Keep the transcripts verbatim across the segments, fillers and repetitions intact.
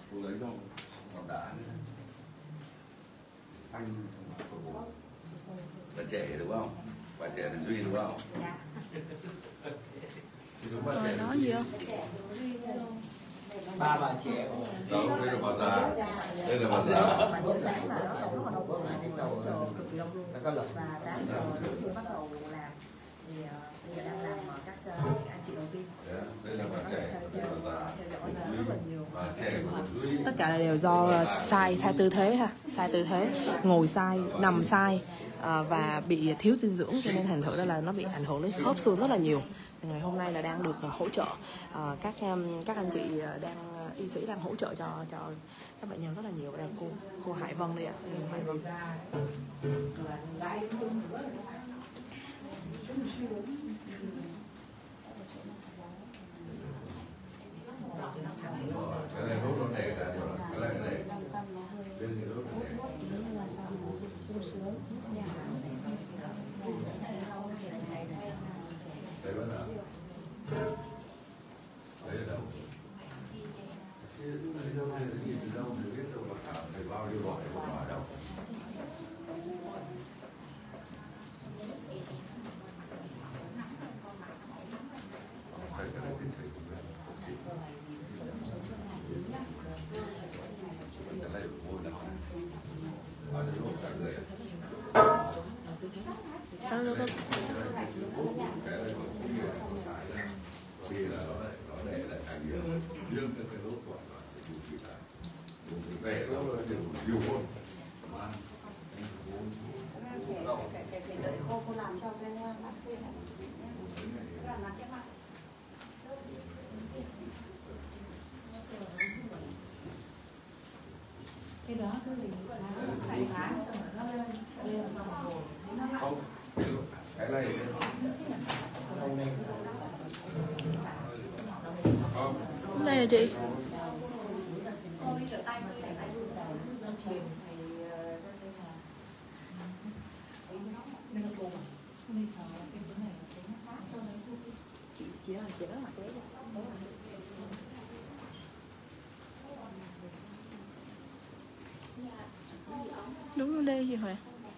Cô lấy đâu? Ngọc đá nữa. Anh là trẻ đúng không? Bà trẻ là Duy đúng không? Dạ. Rồi nói gì không? Ba bà trẻ. Đó, đây là bà già. Đây là bà già. Mà giờ sáng là nó là rất là đông luôn, giờ cực kỳ đông luôn. Và tám giờ lúc khi bắt đầu làm thì bây giờ đang làm các anh chị đầu tiên. Đây là bà trẻ, đây là bà già. Bà trẻ của Duy. Tất cả là đều do sai sai tư thế ha, sai tư thế, ngồi sai, nằm sai à, và bị thiếu dinh dưỡng, cho nên thành thử ra là nó bị ảnh hưởng đến khớp xương rất là nhiều. Ngày hôm nay là đang được hỗ trợ à, các các anh chị đang y sĩ đang hỗ trợ cho cho các bệnh nhân rất là nhiều. Và đang cô cô Hải Vân đây ạ. Hải Vân. Cái này hút nó đẻ ra rồi, cái này cái này bên này hút nó đẻ. Đấy vẫn là đấy là đâu? Cái này cái gì từ đâu mình biết đâu mà cả phải bao nhiêu loại một loại đâu. Phải cái này thì thầy cũng là chỉ cái này mua đặt ở đây hỗ trợ người. Đâu đâu đâu. Cái này cũng như là phải là vì là nó lại nó để lại càng nhiều riêng cái cái lỗ còn là điều trị là về nó đều nhiều hơn mà phải đợi cô cô làm cho cái mặt kia làm làm cái mặt cái đó cứ mình phải bán xong rồi nó lên lên xong rồi nó không cái này Hôm nay là chị chỉ là chỉ là mặt đấy. đúng ở đây gì hả?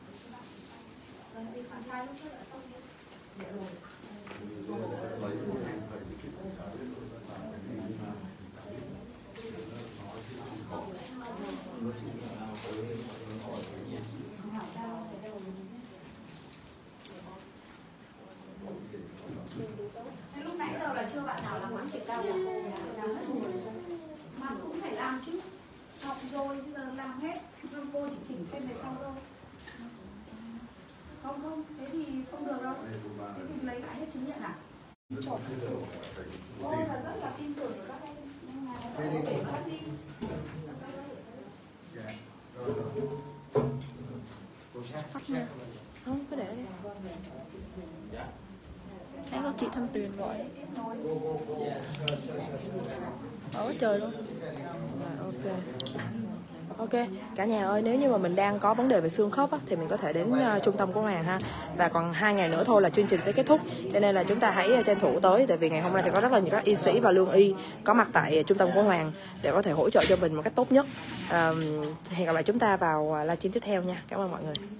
Lúc nãy giờ là chưa bạn nào làm mắm thể cao cả, làm hết rồi. Mà cũng phải làm chứ. Học rồi bây giờ làm hết, cô chỉ chỉnh thêm về sau thôi. Không không, thế thì không được đâu. Thế thì lấy lại hết chứng nhận à? Cô là rất là tin tưởng các em, nhưng mà không thể phát đi. Không, cứ để đây. Anh có chị Thanh Tuyền gọi. Ở trời luôn. Rồi, ok. Ok, cả nhà ơi, nếu như mà mình đang có vấn đề về xương khớp á, thì mình có thể đến uh, trung tâm của Hoàng ha. Và còn hai ngày nữa thôi là chương trình sẽ kết thúc, cho nên là chúng ta hãy tranh thủ tới. Tại vì ngày hôm nay thì có rất là nhiều các y sĩ và lương y có mặt tại trung tâm của Hoàng để có thể hỗ trợ cho mình một cách tốt nhất. uh, Hẹn gặp lại chúng ta vào livestream tiếp theo nha. Cảm ơn mọi người.